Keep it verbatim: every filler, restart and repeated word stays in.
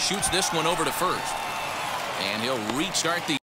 shoots this one over to first. And he'll restart the